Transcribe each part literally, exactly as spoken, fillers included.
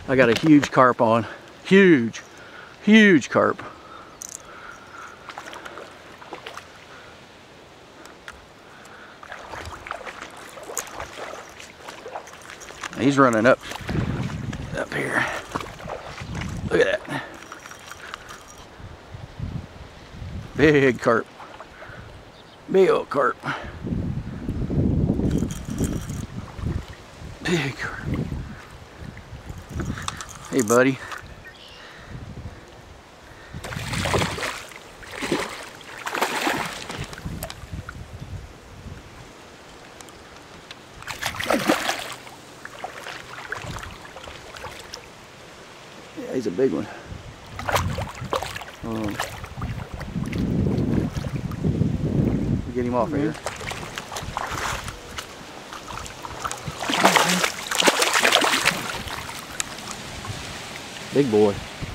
I got a huge carp on. Huge, huge carp. He's running up, up here. Look at that. Big carp. Big old carp. Big carp. Hey, buddy. Yeah, he's a big one. Um, get him off mm-hmm. here. Big boy.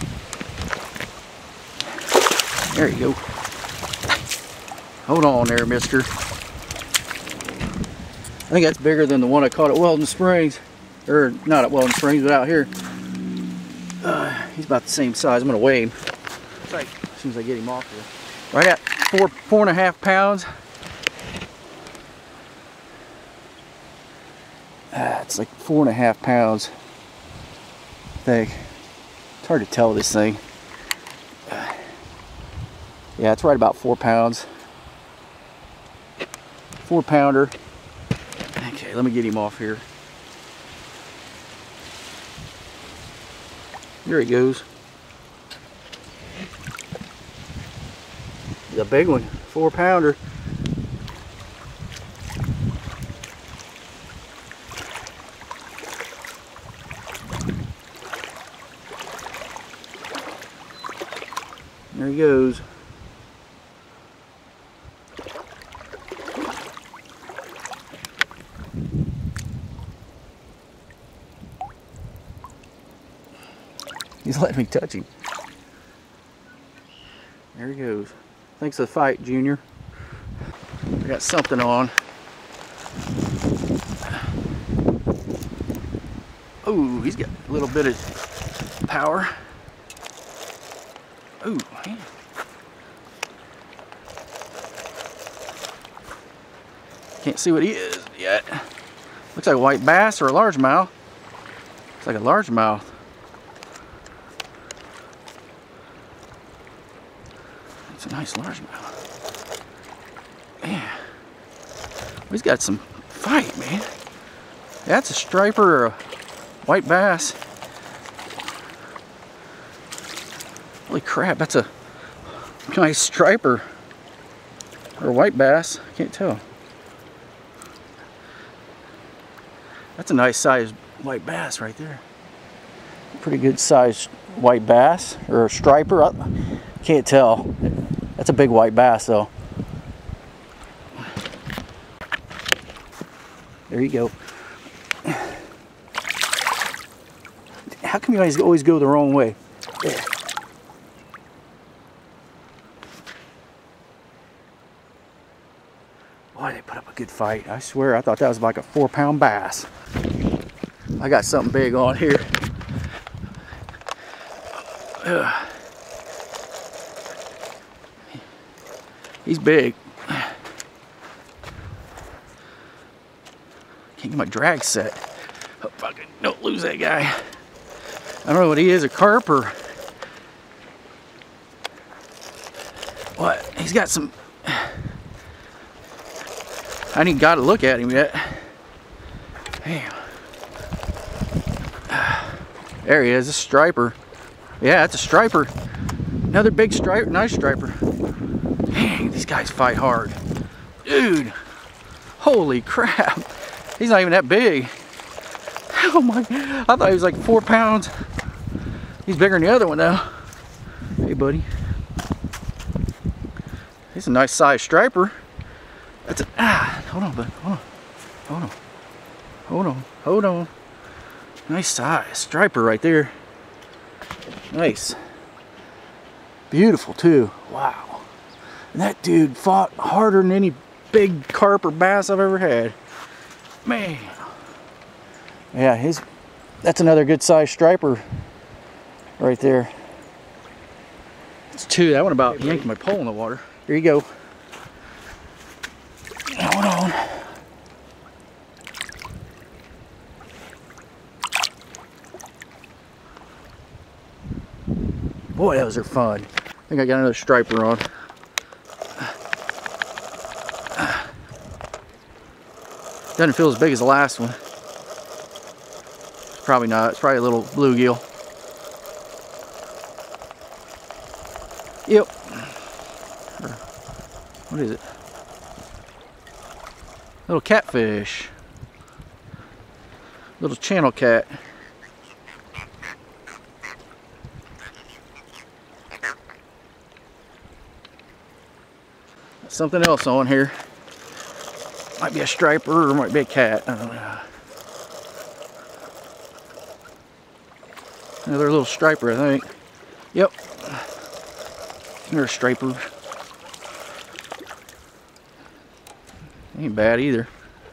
There you go. Hold on there, mister. I think that's bigger than the one I caught at Weldon Springs. Or not at Weldon Springs, but out here. Uh, he's about the same size. I'm gonna weigh him as soon as I get him off here. Right at four, four and a half pounds. Uh, it's like four and a half pounds thick. It's hard to tell this thing. Uh, yeah, it's right about four pounds. Four pounder. Okay, let me get him off here. There he goes. He's a big one, four pounder. There he goes. He's letting me touch him. There he goes. Thanks for the fight, Junior. I got something on. Oh, he's got a little bit of power. Oh, man. Can't see what he is yet. Looks like a white bass or a largemouth. Looks like a largemouth. It's a nice largemouth. Man. He's got some fight, man. That's a striper or a white bass. Holy crap, that's a nice striper or a white bass. I can't tell. That's a nice sized white bass right there. Pretty good sized white bass or a striper. I can't tell. That's a big white bass though. There you go. How come you guys always go the wrong way? There. Boy, they put up a good fight. I swear, I thought that was like a four pound bass. I got something big on here. Ugh. He's big. Can't get my drag set. Hope I don't lose that guy. I don't know what he is, a carp or what. He's got some. I ain't got to look at him yet. Damn. There he is, a striper. Yeah, that's a striper. Another big striper, nice striper. Dang, these guys fight hard. Dude, holy crap. He's not even that big. Oh my, I thought he was like four pounds. He's bigger than the other one though. Hey buddy. He's a nice sized striper. That's a, ah, hold on, bud, hold on. Hold on. Hold on, hold on. Nice size striper right there. Nice. Beautiful too. Wow. And that dude fought harder than any big carp or bass I've ever had. Man. Yeah, his That's another good sized striper right there. It's two. That one about yanked my pole in the water. Here you go. Hold on. Boy, those are fun. I think I got another striper on. Doesn't feel as big as the last one. It's probably not. It's probably a little bluegill. Yep. Or, what is it? Little catfish. Little channel cat. Something else on here. Might be a striper or might be a cat. I don't know. Another little striper, I think. Yep. Another striper. Ain't bad either.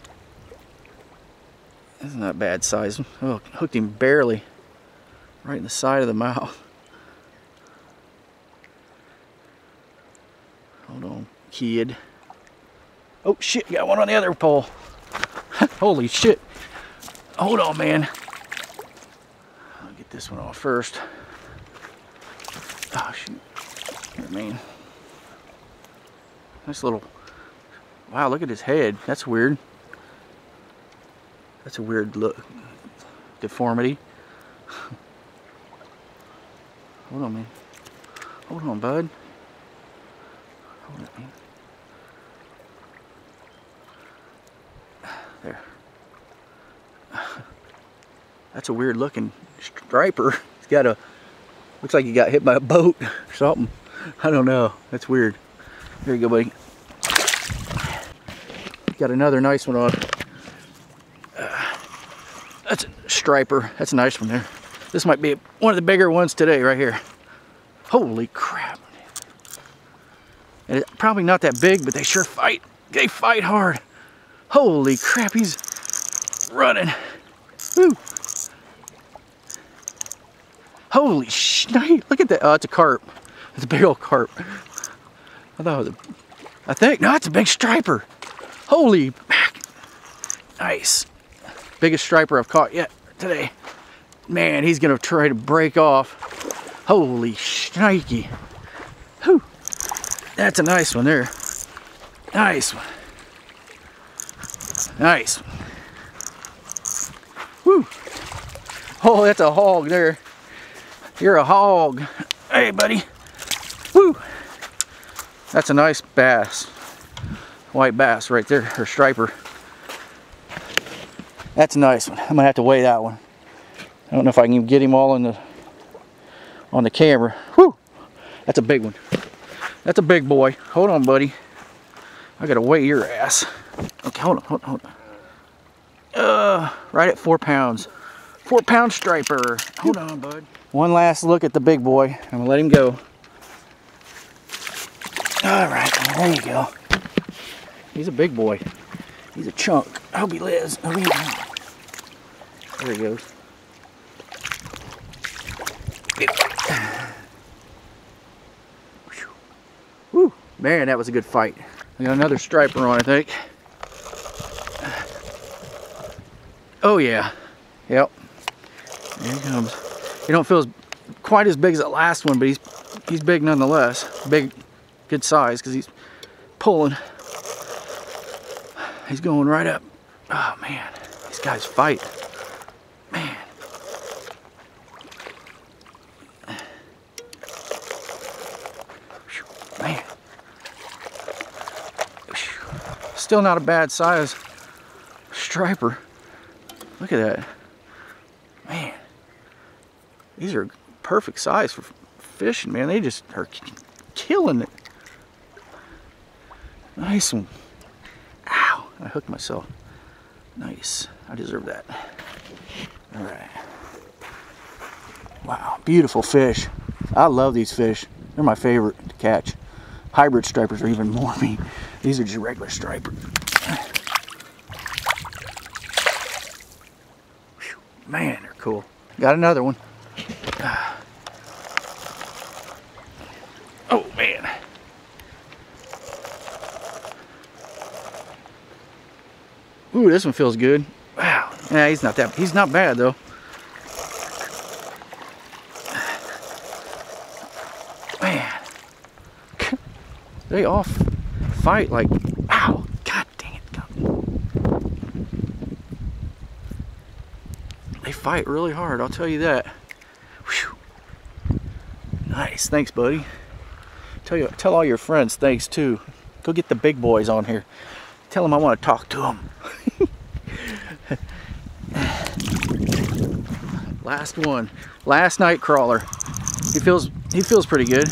That's not bad size. Oh, hooked him barely. Right in the side of the mouth. Hold on, kid. Oh shit, got one on the other pole. Holy shit. Hold on, man. I'll get this one off first. Oh shoot. I mean, nice little, wow, look at his head. That's weird. That's a weird look. Deformity. Hold on, man. Hold on, bud. Hold on, man. There. That's a weird looking striper. He's got a, looks like he got hit by a boat or something. I don't know. That's weird. Here you go, buddy. Got another nice one on. Uh, that's a striper. That's a nice one there. This might be one of the bigger ones today right here. Holy crap. And it's probably not that big, but they sure fight. They fight hard. Holy crap, he's running. Woo. Holy shit, look at that. Oh, it's a carp. It's a big old carp. I thought it was a, I think, no, it's a big striper. Holy mac. Nice. Biggest striper I've caught yet today. Man, he's gonna try to break off. Holy shnikey. Whew. That's a nice one there. Nice one. Nice. Woo. Oh, that's a hog there. You're a hog. Hey, buddy. Woo. That's a nice bass. White bass right there, or striper. That's a nice one. I'm gonna have to weigh that one. I don't know if I can get him all in the on the camera. Woo. That's a big one. That's a big boy. Hold on, buddy. I gotta weigh your ass. Okay, hold on, hold on, hold on. Uh, right at four pounds. Four pound striper. Hold on, bud. One last look at the big boy. I'm gonna let him go. All right, there you go. He's a big boy. He's a chunk. I hope he lives. I hope he... There he goes. Woo, man, that was a good fight. I got another striper on, I think. Oh yeah, yep. There he comes. He don't feel as quite as big as the last one, but he's he's big nonetheless. Big, good size because he's pulling. He's going right up. Oh man, these guys fight. Man. Man. Still not a bad size striper. Look at that. Man. These are perfect size for fishing, man. They just are killing it. Nice one. Ow. I hooked myself. Nice. I deserve that. All right. Wow. Beautiful fish. I love these fish. They're my favorite to catch. Hybrid stripers are even more mean. These are just regular striper. Man, they're cool. cool. Got another one. Oh man. Ooh, this one feels good. Wow. Yeah, he's not that, he's not bad though. Man. They all fight like, ow, god dang it. They fight really hard, I'll tell you that. Whew. Nice, thanks buddy. Tell you, tell all your friends thanks too. Go get the big boys on here. Tell them I want to talk to them. Last one, last night crawler. He feels he feels pretty good.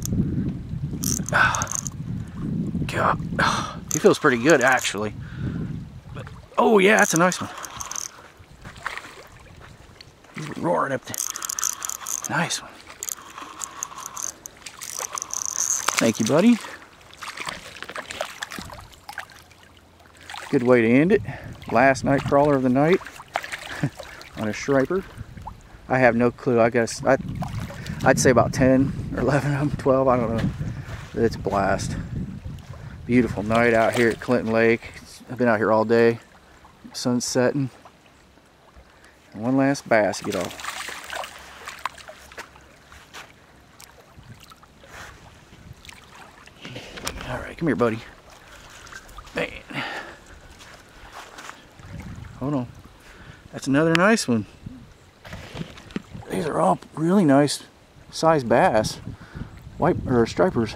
Oh, God, oh, he feels pretty good actually. But, oh yeah, that's a nice one. He's roaring up there. Nice one. Thank you, buddy. Good way to end it. Last night crawler of the night on a striper. I have no clue. I guess I, I'd say about ten or eleven of them, twelve. I don't know. It's a blast. Beautiful night out here at Clinton Lake. I've been out here all day. Sun's setting. And one last bass to get off. All right, come here, buddy. Man. Hold on. That's another nice one. These are all really nice size bass. White or stripers.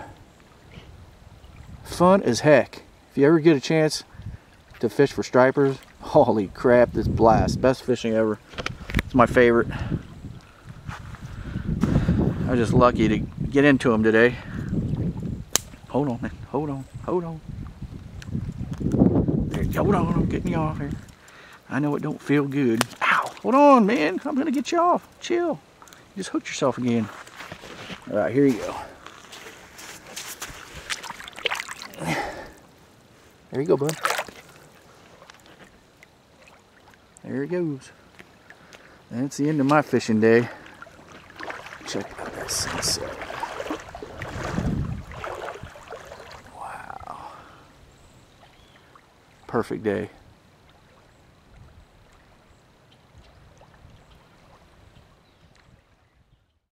Fun as heck. If you ever get a chance to fish for stripers, holy crap, this blast. Best fishing ever. It's my favorite. I was just lucky to get into them today. Hold on, man. Hold on. Hold on. There, hold on. I'm getting you off here. I know it don't feel good. Ow. Hold on, man. I'm going to get you off. Chill. You just hooked yourself again. All right, here you go. There you go, bud. There it goes. That's the end of my fishing day. Check out that sunset. Wow. Perfect day.